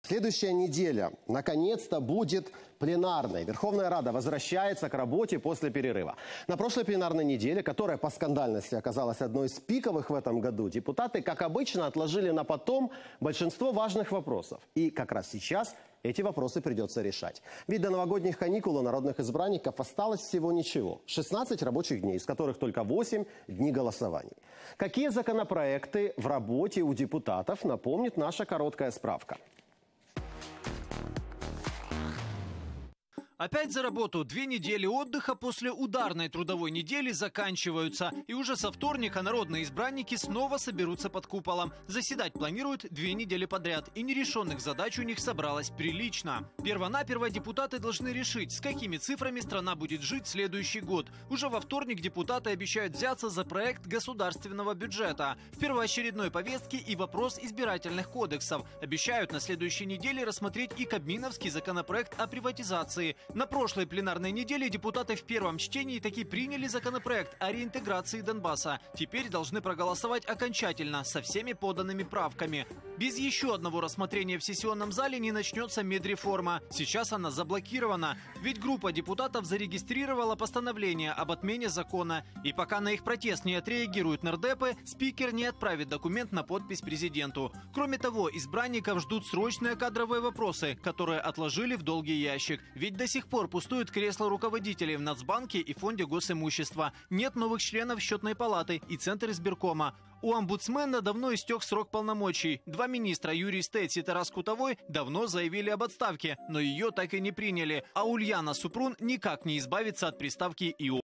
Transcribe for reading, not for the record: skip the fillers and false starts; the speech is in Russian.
Следующая неделя наконец-то будет пленарной. Верховная Рада возвращается к работе после перерыва. На прошлой пленарной неделе, которая по скандальности оказалась одной из пиковых в этом году, депутаты, как обычно, отложили на потом большинство важных вопросов. И как раз сейчас эти вопросы придется решать. Ведь до новогодних каникул у народных избранников осталось всего ничего. 16 рабочих дней, из которых только 8 дней голосований. Какие законопроекты в работе у депутатов, напомнит наша короткая справка. Опять за работу. 2 недели отдыха после ударной трудовой недели заканчиваются. И уже со вторника народные избранники снова соберутся под куполом. Заседать планируют 2 недели подряд. И нерешенных задач у них собралось прилично. Первонаперво депутаты должны решить, с какими цифрами страна будет жить следующий год. Уже во вторник депутаты обещают взяться за проект государственного бюджета. В первоочередной повестке и вопрос избирательных кодексов. Обещают на следующей неделе рассмотреть и кабминовский законопроект о приватизации. На прошлой пленарной неделе депутаты в первом чтении таки приняли законопроект о реинтеграции Донбасса. Теперь должны проголосовать окончательно, со всеми поданными правками. Без еще одного рассмотрения в сессионном зале не начнется медреформа. Сейчас она заблокирована. Ведь группа депутатов зарегистрировала постановление об отмене закона. И пока на их протест не отреагируют нардепы, спикер не отправит документ на подпись президенту. Кроме того, избранников ждут срочные кадровые вопросы, которые отложили в долгий ящик. Ведь до сих пор пустуют кресла руководителей в Нацбанке и Фонде госимущества. Нет новых членов Счетной палаты и Центра избиркома. У омбудсмена давно истек срок полномочий. 2 министра, Юрий Стец и Тарас Кутовой, давно заявили об отставке, но ее так и не приняли. А Ульяна Супрун никак не избавится от приставки «ИО».